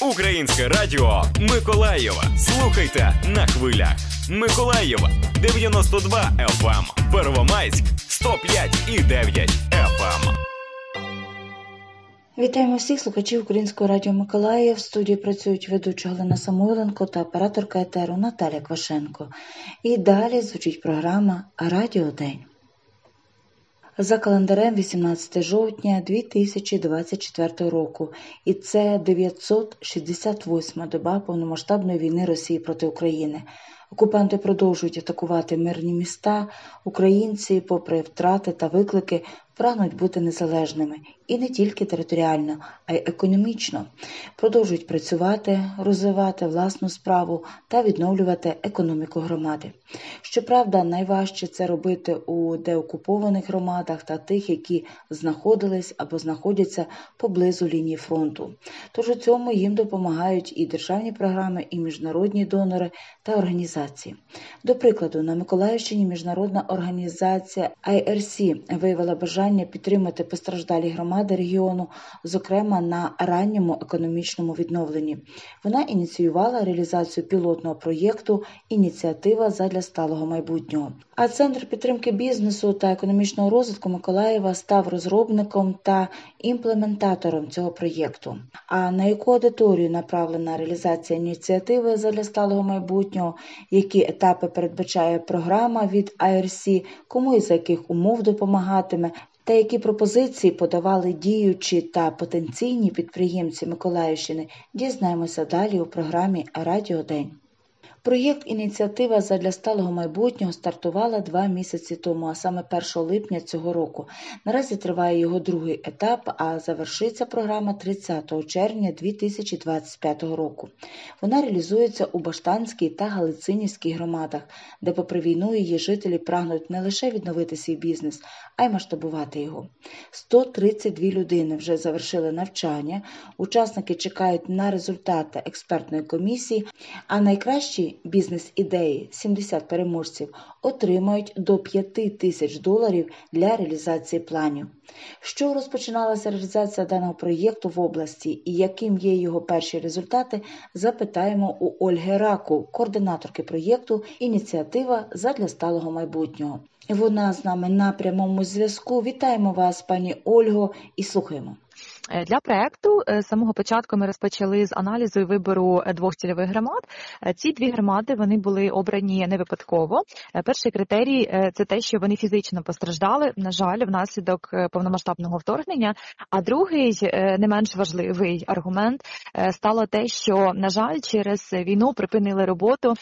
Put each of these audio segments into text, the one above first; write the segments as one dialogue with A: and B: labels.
A: Українське радіо Миколаєва. Слухайте на хвилях. Миколаєва 92 FM, Первомайськ 105,9 FM.
B: Вітаємо всіх слухачів Українського радіо Миколаїв. В студії працюють ведуча Галина Самойленко та операторка етеру Наталя Квашенко. І далі звучить програма «Радіодень». За календарем 18 жовтня 2024 року. І це 968-ма доба повномасштабної війни Росії проти України. Окупанти продовжують атакувати мирні міста. Українці, попри втрати та виклики, прагнуть бути незалежними. І не тільки територіально, а й економічно. Продовжують працювати, розвивати власну справу та відновлювати економіку громади. Щоправда, найважче це робити у деокупованих громадах та тих, які знаходились або знаходяться поблизу лінії фронту. Тож у цьому їм допомагають і державні програми, і міжнародні донори та організації. До прикладу, на Миколаївщині міжнародна організація IRC виявила бажання підтримати постраждалі громади регіону, зокрема на ранньому економічному відновленні. Вона ініціювала реалізацію пілотного проєкту «Ініціатива задля сталого майбутнього». А Центр підтримки бізнесу та економічного розвитку Миколаєва став розробником та імплементатором цього проєкту. А на яку аудиторію направлена реалізація ініціативи задля сталого майбутнього, які етапи передбачає програма від IRC, кому і за яких умов допомагатиме, та які пропозиції подавали діючі та потенційні підприємці Миколаївщини, дізнаємося далі у програмі «Радіодень». Проєкт «Ініціатива задля сталого майбутнього» стартувала 2 місяці тому, а саме 1 липня цього року. Наразі триває його другий етап, а завершиться програма 30 червня 2025 року. Вона реалізується у Баштанській та Галицинівській громадах, де попри війну її жителі прагнуть не лише відновити свій бізнес, а й масштабувати його. 132 людини вже завершили навчання, учасники чекають на результати експертної комісії, а найкращі бізнес-ідеї, 70 переможців, отримають до $5000 для реалізації планів. Що розпочиналася реалізація даного проєкту в області і яким є його перші результати, запитаємо у Ольги Раку, координаторки проєкту «Ініціатива задля сталого майбутнього». Вона з нами на прямому зв'язку. Вітаємо вас, пані Ольго, і слухаємо.
C: Для проєкту з самого початку ми розпочали з аналізу і вибору 2 цільових громад. Ці 2 громади вони були обрані не випадково. Перший критерій – це те, що вони фізично постраждали, на жаль, внаслідок повномасштабного вторгнення. А другий, не менш важливий аргумент, стало те, що, на жаль, через війну припинили роботу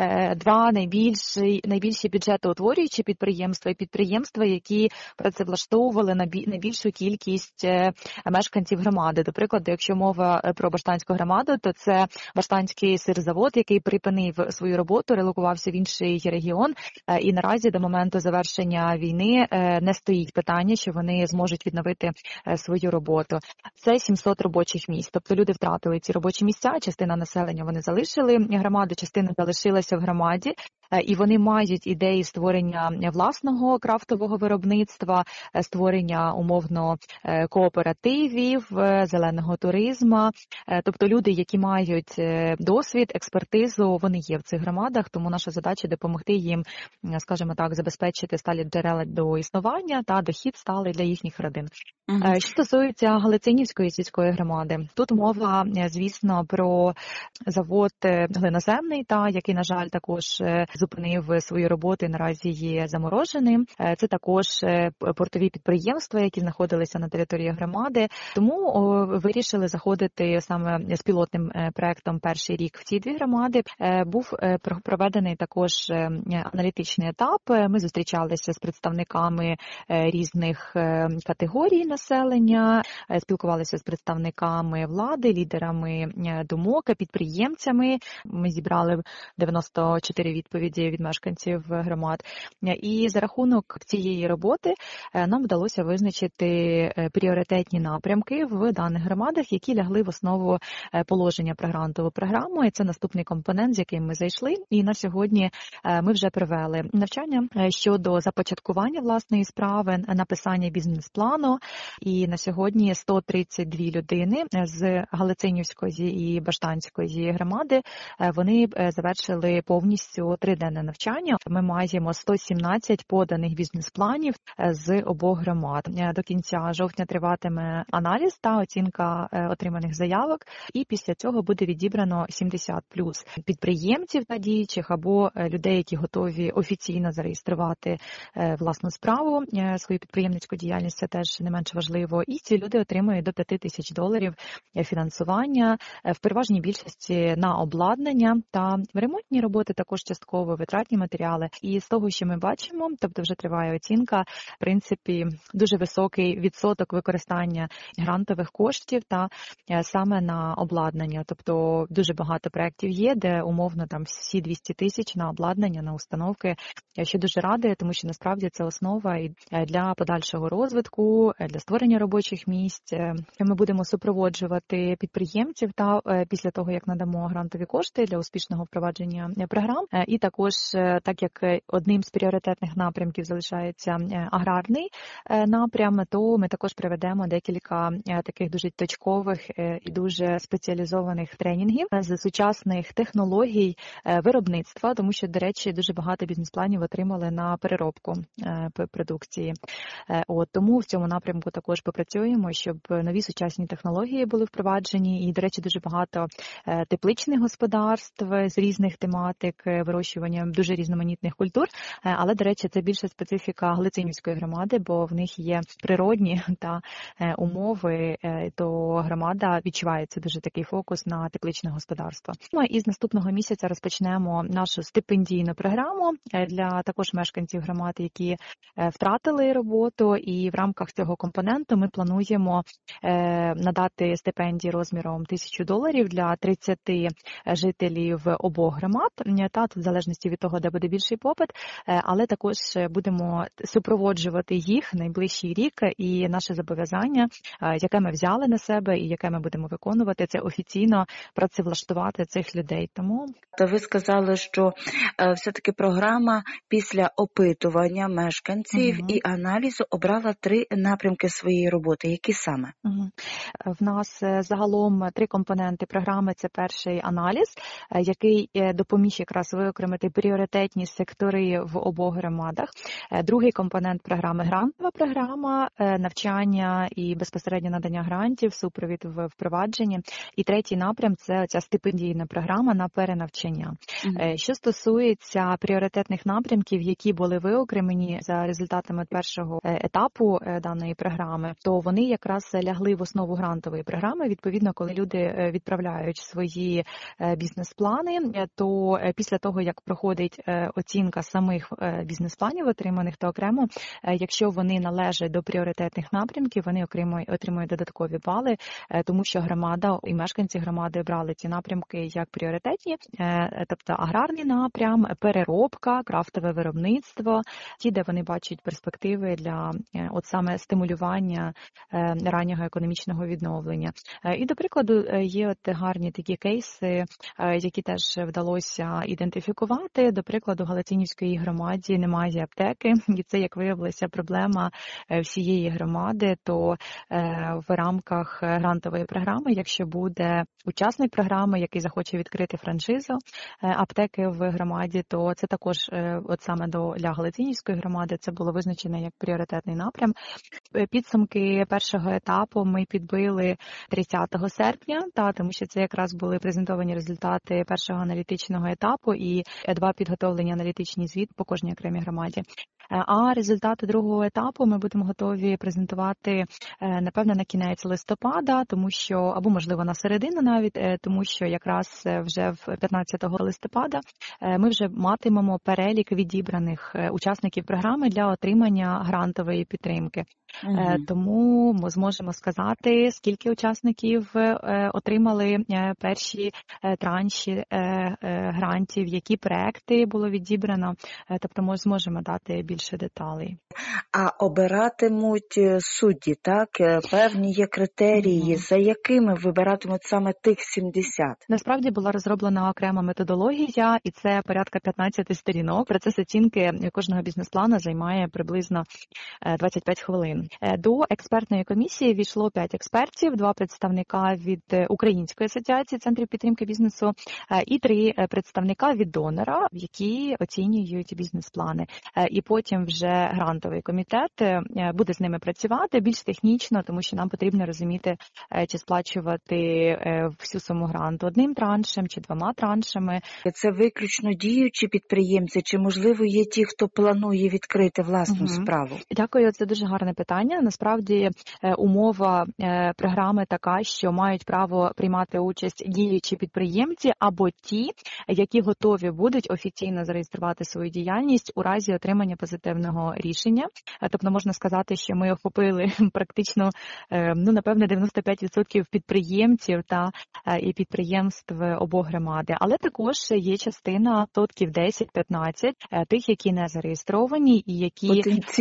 C: 2 найбільші бюджетоутворюючі підприємства і підприємства, які працевлаштовували найбільшу кількість мешканців громади. До прикладу, якщо мова про Баштанську громаду, то це Баштанський сирзавод, який припинив свою роботу, релокувався в інший регіон, і наразі до моменту завершення війни не стоїть питання, що вони зможуть відновити свою роботу. Це 700 робочих місць, тобто люди втратили ці робочі місця, частина населення вони залишили громаду, частина залишилася в громаді, і вони мають ідеї створення власного крафтового виробництва, створення умовно кооперативів, зеленого туризму. Тобто люди, які мають досвід, експертизу, вони є в цих громадах, тому наша задача допомогти їм, скажімо так, забезпечити сталі джерела до існування та дохід сталий для їхніх родин. Що стосується Галицинівської сільської громади, тут мова, звісно, про завод глиноземний, який, на жаль, також зупинив свою роботу і наразі є замороженим. Це також портові підприємства, які знаходилися на території громади. Тому вирішили заходити саме з пілотним проектом перший рік в ці 2 громади. Був проведений також аналітичний етап. Ми зустрічалися з представниками різних категорій населення, спілкувалися з представниками влади, лідерами думок, підприємцями. Ми зібрали 94 відповіді відповіді від мешканців громад. І за рахунок цієї роботи нам вдалося визначити пріоритетні напрямки в даних громадах, які лягли в основу положення про грантову програму. І це наступний компонент, з яким ми зайшли. І на сьогодні ми вже провели навчання щодо започаткування власної справи, написання бізнес-плану. І на сьогодні 132 людини з Галицинівської і Баштанської громади, вони завершили повністю 3-денне навчання. Ми маємо 117 поданих бізнес-планів з обох громад. До кінця жовтня триватиме аналіз та оцінка отриманих заявок, і після цього буде відібрано 70 плюс підприємців та діючих або людей, які готові офіційно зареєструвати власну справу, свою підприємницьку діяльність, це теж не менш важливо. І ці люди отримують до $5000 фінансування, в переважній більшості на обладнання та ремонтні роботи, також частково витратні матеріали. І з того, що ми бачимо, тобто вже триває оцінка, в принципі, дуже високий відсоток використання грантових коштів та саме на обладнання. Тобто дуже багато проєктів є, де умовно там всі 200 тисяч на обладнання, на установки, що дуже радує, тому що насправді це основа і для подальшого розвитку, для створення робочих місць. Ми будемо супроводжувати підприємців та після того, як надамо грантові кошти для успішного впровадження програм. І також, так як одним з пріоритетних напрямків залишається аграрний напрям, то ми також проведемо декілька таких дуже точкових і дуже спеціалізованих тренінгів з сучасних технологій виробництва, тому що, до речі, дуже багато бізнес-планів отримали на переробку продукції. Тому в цьому напрямку також попрацюємо, щоб нові сучасні технології були впроваджені. І, до речі, дуже багато тепличних господарств з різних тематик, вирощування дуже різноманітних культур. Але, до речі, це більше специфіка Галицинівської громади, бо в них є природні та умови, то громада відчувається дуже такий фокус на тепличне господарство. І з наступного місяця розпочнемо нашу стипендійну програму для також мешканців громад, які втратили роботу, і в рамках цього компоненту ми плануємо надати стипендії розміром $1000 для 30 жителів обох громад, та тут в залежності від того, де буде більший попит, але також будемо супроводжувати їх найближчий рік, і наше зобов'язання, яке ми взяли на себе і яке ми будемо виконувати, це офіційно працевлаштувати цих людей. Тому
B: ви сказали, що все-таки програма після опитування мешканців і аналізу обрала 3 напрямки своєї роботи. Які саме?
C: В нас загалом 3 компоненти програми. Це перший аналіз, який допоміг якраз виокремити пріоритетні сектори в обох громадах. Другий компонент програми – грантова програма, навчання і безпосередньо надання грантів, супровід в впровадженні. І третій напрям – це ця стипендійна програма на перенавчання. Що стосується пріоритетних напрямків, які були виокремлені за результатами першого етапу даної програми, то вони якраз лягли в основу грантової програми. Відповідно, коли люди відправляють свої бізнес-плани, то після того, як проходить оцінка самих бізнес-планів отриманих, то окремо, якщо вони належать до пріоритетних напрямків, вони отримують додаткові бали, тому що громада і мешканці громади брали ці напрямки як пріоритетні, тобто аграрний напрям, переробка, крафтове виробництво, ті, де вони бачать перспективи для от саме стимулювання раннього економічного відновлення. І, до прикладу, є от гарні такі кейси, які теж вдалося ідентифікувати. До прикладу, в Галицинівській громаді немає аптеки, і це, як виявилося, проблема всієї громади, то в рамках грантової програми, якщо буде учасник програми, який захоче відкрити франшизу аптеки в громаді, то це також от саме для Галицинівської громади це було визначено як пріоритетний напрям. Підсумки першого етапу ми підбили 30 серпня, тому що це якраз були презентовані результати першого аналітичного етапу і 2 підготовлені аналітичні звіт по кожній окремій громаді. А результати другого етапу ми будемо готові презентувати, напевно, на кінець листопада, тому що, або, можливо, на середину навіть, тому що якраз вже в 15 листопада ми вже матимемо перелік відібраних учасників програми для отримання грантової підтримки. Тому ми зможемо сказати, скільки учасників отримали перші транші грантів, які проекти було відібрано, тобто ми зможемо дати більше деталей.
B: А обиратимуть судді, так? Певні є критерії, за якими вибиратимуть саме тих 70?
C: Насправді була розроблена окрема методологія, і це порядка 15 сторінок. Процес оцінки кожного бізнес-плану займає приблизно 25 хвилин. До експертної комісії війшло 5 експертів, 2 представника від Української асоціації центрів підтримки бізнесу і 3 представника від донора, які оцінюють бізнес-плани. І потім вже грантовий комітет буде з ними працювати більш технічно, тому що нам потрібно розуміти, чи сплачувати всю суму гранту одним траншем чи 2 траншами.
B: Це виключно діючі підприємці, чи, можливо, є ті, хто планує відкрити власну справу?
C: Дякую, це дуже гарне питання. Насправді умова програми така, що мають право приймати участь діючі підприємці або ті, які готові будуть офіційно зареєструвати свою діяльність у разі отримання позитивного рішення. Тобто можна сказати, що ми охопили практично, напевне, 95% підприємців і підприємств обох громади. Але також є частина відсотків 10-15 тих, які не зареєстровані і які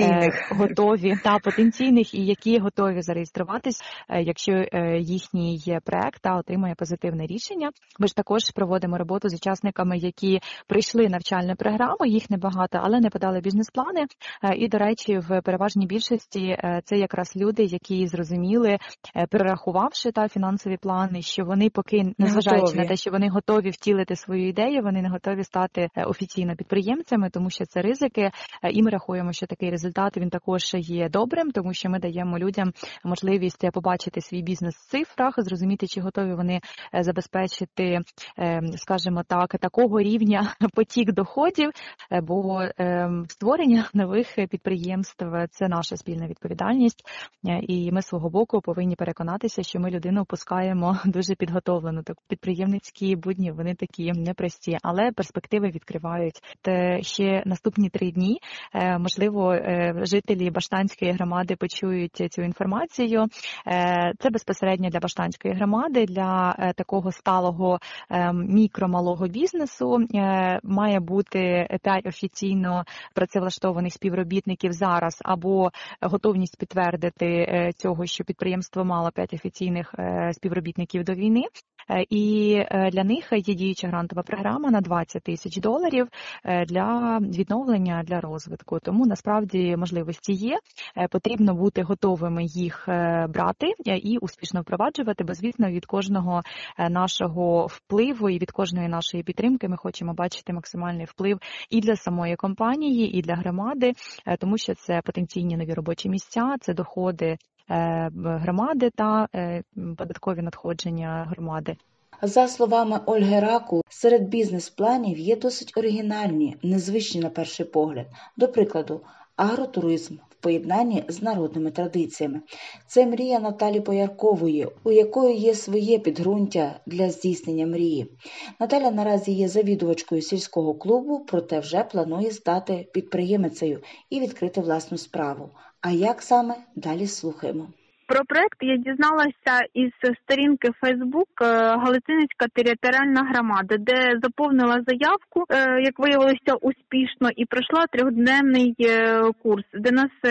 C: готові, потенційних і які готові зареєструватись, якщо їхній проект отримає позитивне рішення. Ми ж також проводимо роботу з учасниками, які прийшли навчальну програму, їх небагато, але не подали бізнес-плани. І, до речі, в переважній більшості це якраз люди, які зрозуміли, перерахувавши фінансові плани, що вони поки, незважаючи на те, що вони готові втілити свою ідею, вони не готові стати офіційно підприємцями, тому що це ризики. І ми рахуємо, що такий результат, він також є добрим, тому що ми даємо людям можливість побачити свій бізнес в цифрах, зрозуміти, чи готові вони забезпечити, скажімо так, такого рівня потік доходів, бо створення нових підприємств – це наша спільна відповідальність, і ми з свого боку повинні переконатися, що ми людину впускаємо дуже підготовлену. Так, підприємницькі будні, вони такі непрості, але перспективи відкривають. Ще наступні 3 дні, можливо, жителі Баштанської громади почують цю інформацію. Це безпосередньо для Баштанської громади, для такого сталого мікро-малого бізнесу. Має бути 5 офіційно працевлаштованих співробітників зараз, або готовність підтвердити цього, що підприємство мало 5 офіційних співробітників до війни. І для них є діюча грантова програма на $20,000 для відновлення, для розвитку. Тому насправді можливості є, потрібно бути готовими їх брати і успішно впроваджувати, бо, звісно, від кожного нашого впливу і від кожної нашої підтримки ми хочемо бачити максимальний вплив і для самої компанії, і для громади, тому що це потенційні нові робочі місця, це доходи громади та податкові надходження громади.
B: За словами Ольги Раку, серед бізнес-планів є досить оригінальні, незвичні на перший погляд. До прикладу, агротуризм в поєднанні з народними традиціями. Це мрія Наталі Пояркової, у якої є своє підґрунтя для здійснення мрії. Наталя наразі є завідувачкою сільського клубу, проте вже планує стати підприємицею і відкрити власну справу. А як саме? Далі слухаємо.
D: Про проект я дізналася із сторінки Facebook Галицинська територіальна громада, де заповнила заявку, як виявилося, успішно, і пройшла 3-денний курс, де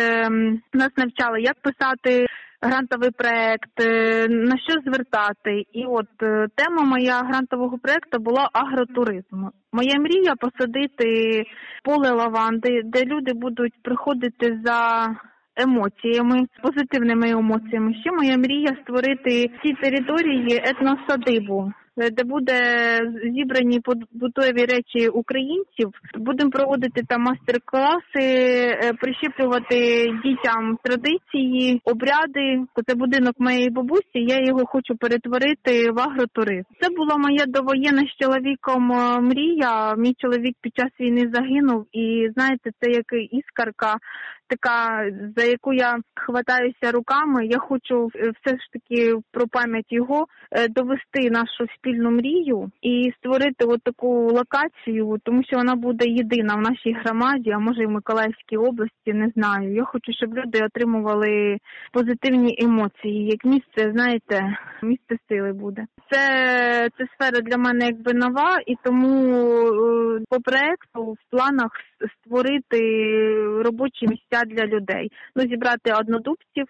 D: нас навчали, як писати грантовий проект, на що звертати. І от тема моя грантового проекту була агротуризм. Моя мрія посадити поле лаванди, де люди будуть приходити за емоціями, позитивними емоціями. Ще моя мрія створити в цій території етносадибу, де буде зібрані побутові речі українців. Будемо проводити там мастер-класи, прищеплювати дітям традиції, обряди. Це будинок моєї бабусі, я його хочу перетворити в агротуризм. Це була моя довоєнна з чоловіком мрія. Мій чоловік під час війни загинув, і знаєте, це як іскарка така, за яку я хватаюся руками. Я хочу все ж таки про пам'ять його довести нашу спільну мрію і створити от таку локацію, тому що вона буде єдина в нашій громаді, а може і в Миколаївській області, не знаю. Я хочу, щоб люди отримували позитивні емоції, як місце, знаєте, місце сили буде. Це сфера для мене якби нова, і тому по проекту в планах створити робочі місця для людей. Зібрати однодумців,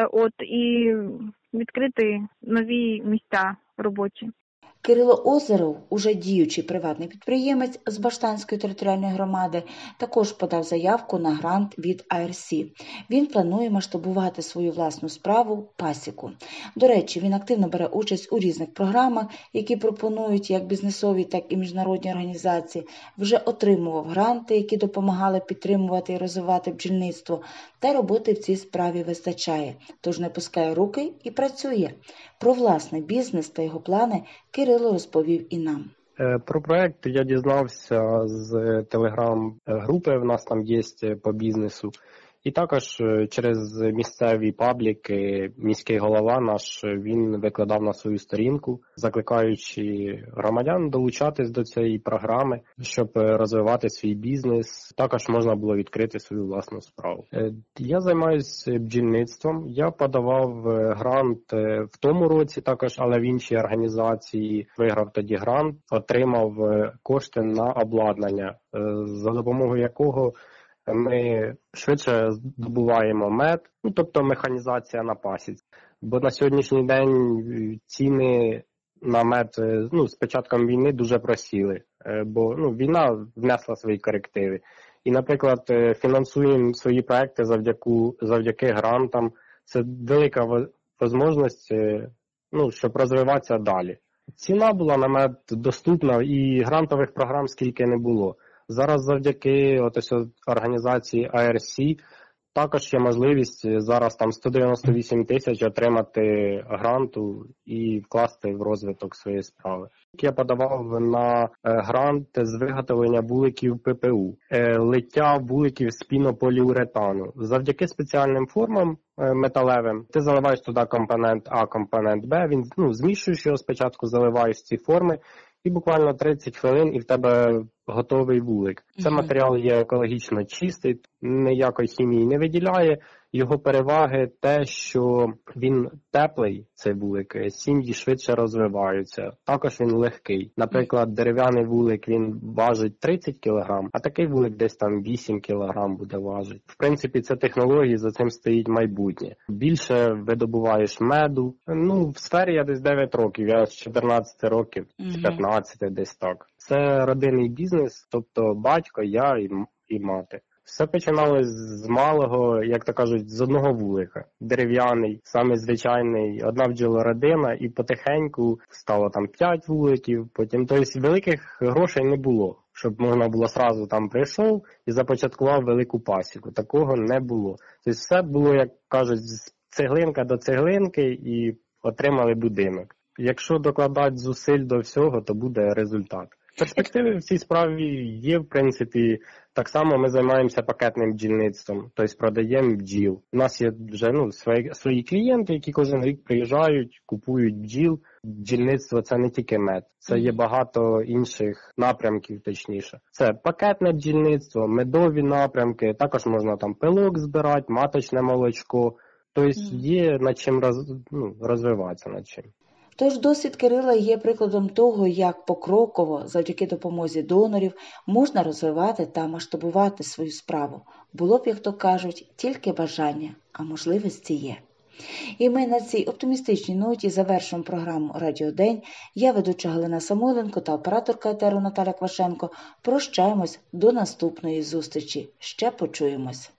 D: і відкрити нові місця робочі.
B: Кирило Озеров, уже діючий приватний підприємець з Баштанської територіальної громади, також подав заявку на грант від АРС. Він планує масштабувати свою власну справу – пасіку. До речі, він активно бере участь у різних програмах, які пропонують як бізнесові, так і міжнародні організації. Вже отримував гранти, які допомагали підтримувати і розвивати бджільництво, та роботи в цій справі вистачає, тож не пускає руки і працює. Про власний бізнес та його плани Кирило розповів і нам.
E: Про проект я дізнався з телеграм-групи, в нас там є по бізнесу. І також через місцеві пабліки міський голова наш, він викладав на свою сторінку, закликаючи громадян долучатись до цієї програми, щоб розвивати свій бізнес. Також можна було відкрити свою власну справу. Я займаюся бджільництвом. Я подавав грант в тому році також, але в іншій організації. Виграв тоді грант, отримав кошти на обладнання, за допомогою якого ми швидше здобуваємо мед, тобто механізація на пасіці. Бо на сьогоднішній день ціни на мед з початком війни дуже просіли, бо війна внесла свої корективи. І, наприклад, фінансуємо свої проекти завдяки грантам. Це велика можливість, щоб розвиватися далі. Ціна була на мед доступна, і грантових програм скільки не було. Зараз завдяки організації АРС також є можливість зараз там 198 тисяч отримати гранту і вкласти в розвиток своєї справи. Я подавав на грант з виготовлення вуликів ППУ, лиття вуликів з пінополіуретану. Завдяки спеціальним формам металевим ти заливаєш туди компонент А, компонент Б, змішуєш його спочатку, заливаєш ці форми, і буквально 30 хвилин і в тебе готовий вулик. Це матеріал є екологічно чистий, ніякої хімії не виділяє. Його переваги те, що він теплий, цей вулик, сім'ї швидше розвиваються. Також він легкий. Наприклад, дерев'яний вулик, він важить 30 кг, а такий вулик десь там 8 кг буде важити. В принципі, це технології, за цим стоїть майбутнє. Більше видобуваєш меду. В сфері я десь 9 років, я з 14 років, з 15 десь так. Це родинний бізнес, тобто батько, я і мати. Все починалось з малого, як то кажуть, з одного вулика. Дерев'яний, саме звичайний, одна бджолородина, і потихеньку стало там 5 вуликів, потім, тобто великих грошей не було, щоб можна було сразу там прийшов і започаткував велику пасіку. Такого не було. Тобто все було, як кажуть, з цеглинка до цеглинки і отримали будинок. Якщо докладати зусиль до всього, то буде результат. Перспективи в цій справі є, в принципі. Так само ми займаємося пакетним бджільництвом, тобто продаємо бджіл. У нас є вже свої клієнти, які кожен рік приїжджають, купують бджіл. Бджільництво – це не тільки мед, це є багато інших напрямків, точніше. Це пакетне бджільництво, медові напрямки, також можна там пилок збирати, маточне молочко. Тобто є над чим розвиватися над чим.
B: Тож досвід Кирила є прикладом того, як покроково, завдяки допомозі донорів, можна розвивати та масштабувати свою справу. Було б, як то кажуть, тільки бажання, а можливості є. І ми на цій оптимістичній ноті завершуємо програму «Радіодень». Я, ведуча Галина Самойленко та операторка етеру Наталя Квашенко, прощаємось до наступної зустрічі. Ще почуємось.